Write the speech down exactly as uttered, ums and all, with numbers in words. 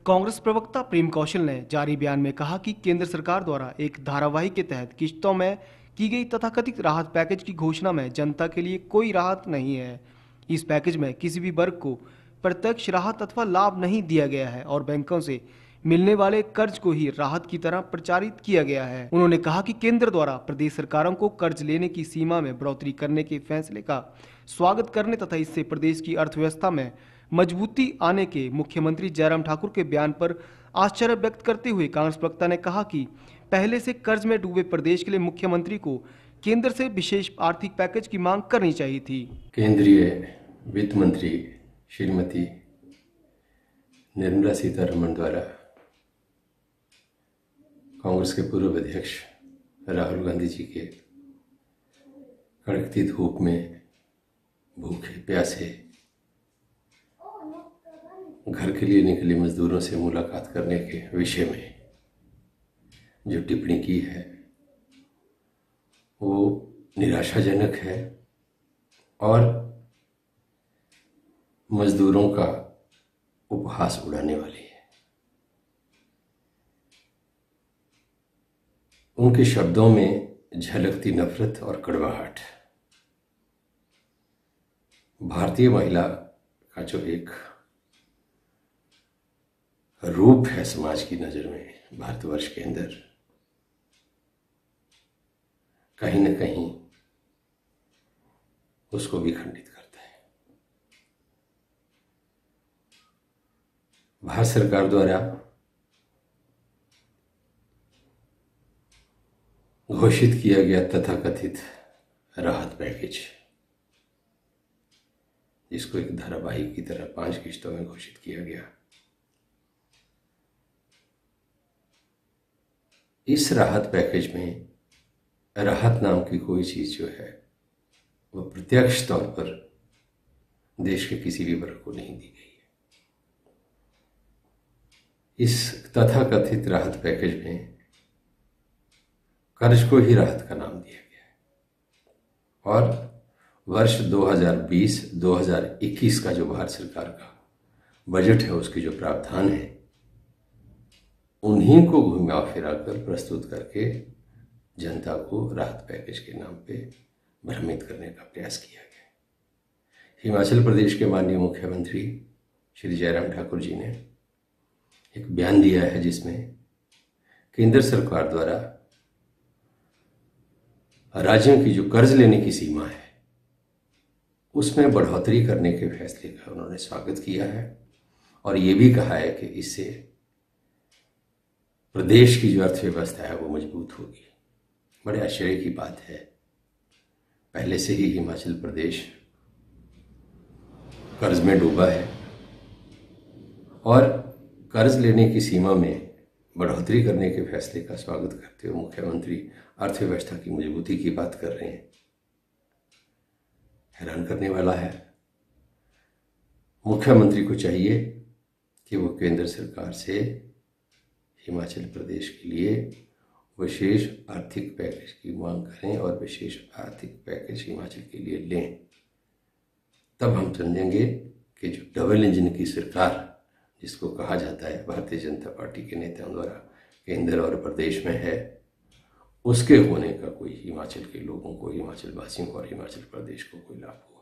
कांग्रेस प्रवक्ता प्रेम कौशल ने जारी बयान में कहा कि केंद्र सरकार द्वारा एक धारावाहिक के तहत किश्तों में की गई तथाकथित राहत पैकेज की घोषणा में जनता के लिए कोई राहत नहीं है। इस पैकेज में किसी भी वर्ग को प्रत्यक्ष राहत अथवा लाभ नहीं दिया गया है और बैंकों से मिलने वाले कर्ज को ही राहत की तरह प्रचारित किया गया है। उन्होंने कहा कि केंद्र द्वारा प्रदेश सरकारों को कर्ज लेने की सीमा में बढ़ोतरी करने के फैसले का स्वागत करने तथा इससे प्रदेश की अर्थव्यवस्था में मजबूती आने के मुख्यमंत्री जयराम ठाकुर के बयान पर आश्चर्य व्यक्त करते हुए कांग्रेस प्रवक्ता ने कहा कि पहले से कर्ज में डूबे प्रदेश के लिए मुख्यमंत्री को केंद्र से विशेष आर्थिक पैकेज की मांग करनी चाहिए थी। केंद्रीय वित्त मंत्री श्रीमती निर्मला सीतारमण द्वारा कांग्रेस के पूर्व अध्यक्ष राहुल गांधी जी के कड़कती धूप में भूखे प्यासे घर के लिए निकले मजदूरों से मुलाकात करने के विषय में जो टिप्पणी की है वो निराशाजनक है और मजदूरों का उपहास उड़ाने वाली है। उनके शब्दों में झलकती नफरत और कड़वाहट भारतीय महिला का जो एक रूप है समाज की नजर में, भारतवर्ष के अंदर कहीं न कहीं उसको भी खंडित करता है। भारत सरकार द्वारा घोषित किया गया तथाकथित राहत पैकेज, जिसको एक धारावाहिक की तरह पांच किश्तों में घोषित किया गया, इस राहत पैकेज में राहत नाम की कोई चीज जो है वो प्रत्यक्ष तौर पर देश के किसी भी वर्ग को नहीं दी गई है। इस तथाकथित राहत पैकेज में कर्ज को ही राहत का नाम दिया गया है और वर्ष दो हज़ार बीस दो हज़ार इक्कीस का जो भारत सरकार का बजट है उसके जो प्रावधान है उन्हीं को घुमा फिरा कर प्रस्तुत करके जनता को राहत पैकेज के नाम पे भ्रमित करने का प्रयास किया गया। हिमाचल प्रदेश के माननीय मुख्यमंत्री श्री जयराम ठाकुर जी ने एक बयान दिया है जिसमें केंद्र सरकार द्वारा राज्यों की जो कर्ज लेने की सीमा है उसमें बढ़ोतरी करने के फैसले का उन्होंने स्वागत किया है और ये भी कहा है कि इससे प्रदेश की जो अर्थव्यवस्था है वो मजबूत होगी। बड़े आश्चर्य की बात है, पहले से ही हिमाचल प्रदेश कर्ज में डूबा है और कर्ज लेने की सीमा में बढ़ोतरी करने के फैसले का स्वागत करते हुए मुख्यमंत्री अर्थव्यवस्था की मजबूती की बात कर रहे हैं। हैरान करने वाला है। मुख्यमंत्री को चाहिए कि वो केंद्र सरकार से हिमाचल प्रदेश के लिए विशेष आर्थिक पैकेज की मांग करें और विशेष आर्थिक पैकेज हिमाचल के लिए लें। तब हम समझेंगे कि जो डबल इंजन की सरकार जिसको कहा जाता है भारतीय जनता पार्टी के नेताओं द्वारा केंद्र और प्रदेश में है, उसके होने का कोई हिमाचल के लोगों को, हिमाचल वासियों को और हिमाचल प्रदेश को कोई लाभ हुआ।